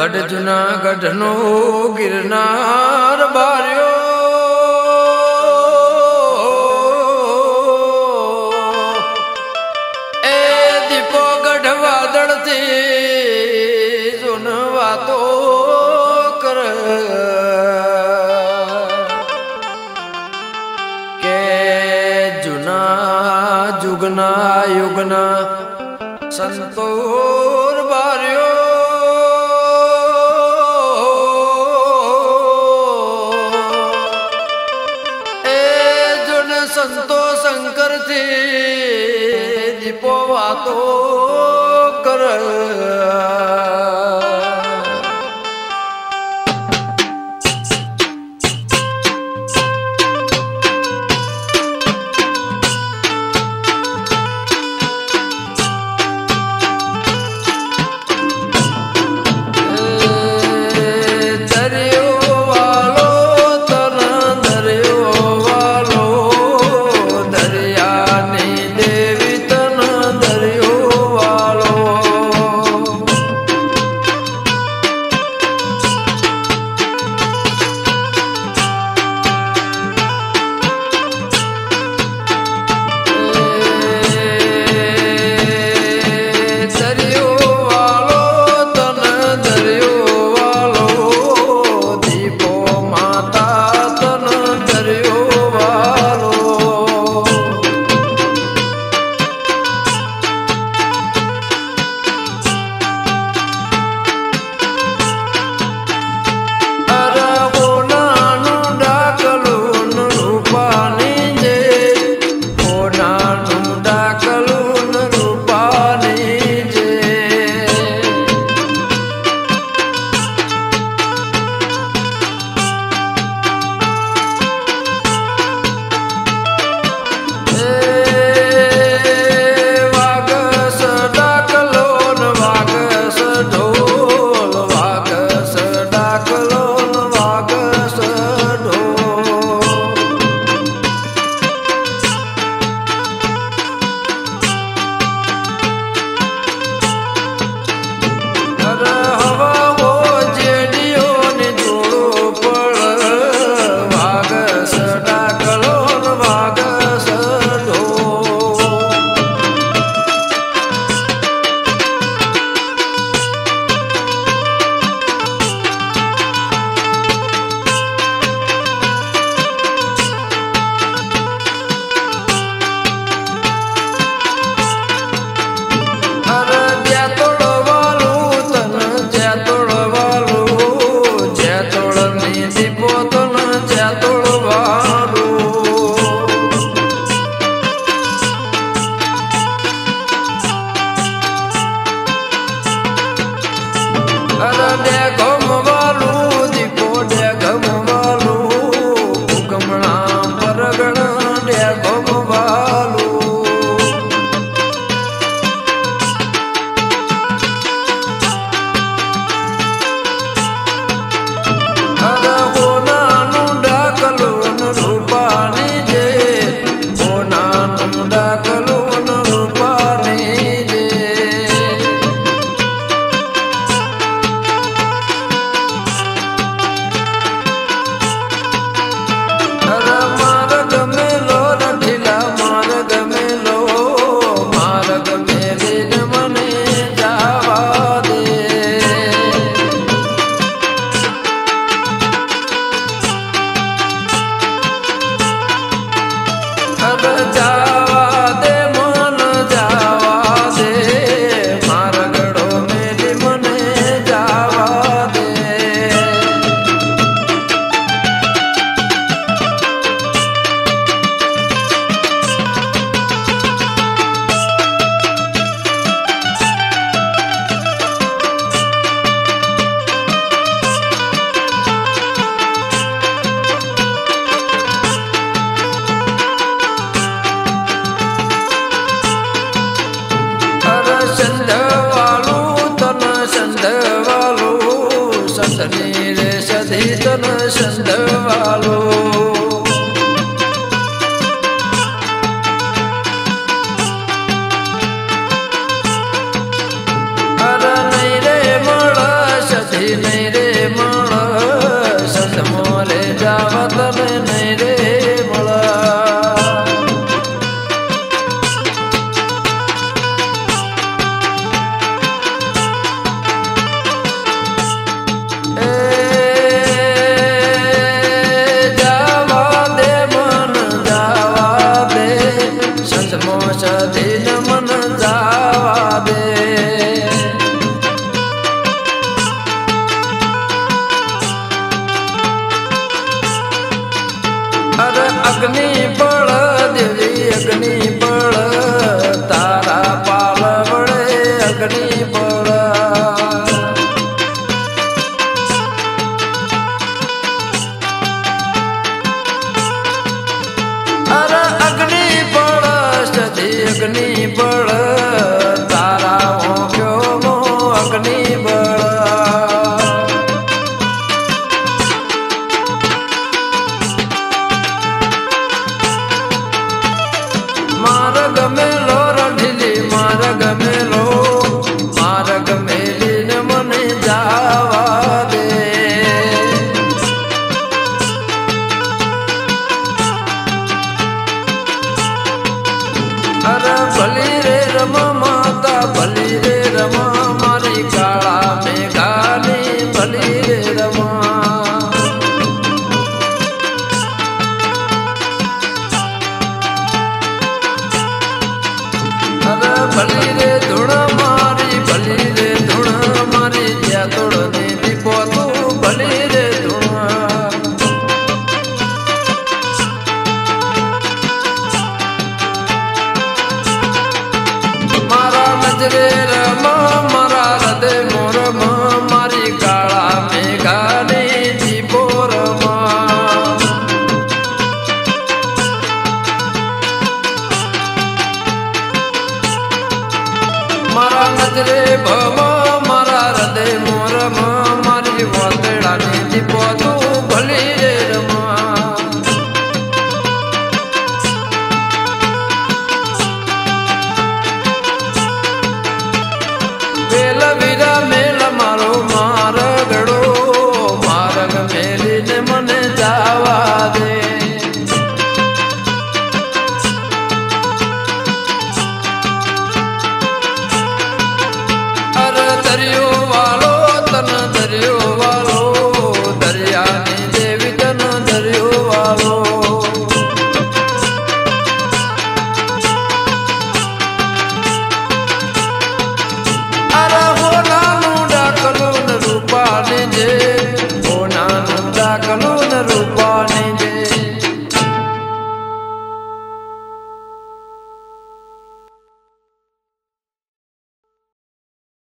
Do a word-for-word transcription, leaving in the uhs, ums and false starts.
ગઢ જુનાગઢ નો ગિરનાર બાર્યો એ દીપો ગઢ વાદળથી જોન વાતો કર કે જુના જુગના યુગના સંતોર બાર્યો સંતો શંકર થી દીપો વાતો કર અગ્નિ બળ દેવી અગ્નિ બળ તારા પાલ વડે અગ્નિ બળ અરે અગ્નિ બળ સદી અગ્નિ બળ તારા ઓક્યો અગ્નિ બળ માર્ગ મેલો રઢીલી માર્ગ મેલો માર્ગ મેલીને મને જાવા દે અરે ભલી રે રમા માતા ભલી રે રમા મારી કાળા મેઘાની ભલી રે રમા ભલી રે ધૂણ મારી ભલી રે ધૂણ મારી જ્યાં તોડ ને દીપો તું ભલી રે ધૂણ મારા નજરે રમા મારા હૃદય મોરમ મારી કાળા મેઘાની દીપો રમા મારા નજરે ભવ મારા હૃદય મોરમ મારી વાતડાની દીપો તું ભલી રે રમા વેલ વીરા મેલ મારો મારગડો માર્ગ મેલીને મને જાવા દે દરિયો વાળો તન દરિયો વાળો દરિયાની દેવી તન દરિયો વાળો અરે હોનાનું ડાકલું ને રૂપાની જે હોનાનું ડાકલું